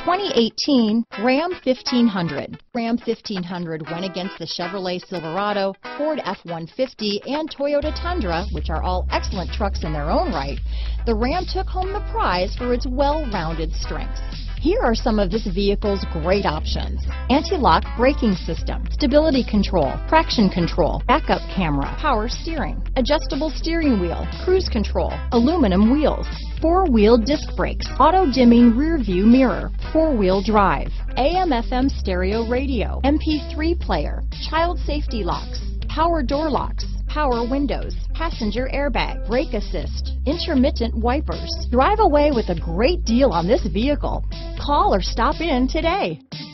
2018 Ram 1500. Ram 1500 went against the Chevrolet Silverado, Ford F-150, and Toyota Tundra, which are all excellent trucks in their own right. The Ram took home the prize for its well-rounded strengths. Here are some of this vehicle's great options: anti-lock braking system, stability control, traction control, backup camera, power steering, adjustable steering wheel, cruise control, aluminum wheels, four-wheel disc brakes, auto-dimming rear view mirror, four-wheel drive, AM/FM stereo radio, MP3 player, child safety locks, power door locks, power windows, passenger airbag, brake assist, intermittent wipers. Drive away with a great deal on this vehicle. Call or stop in today.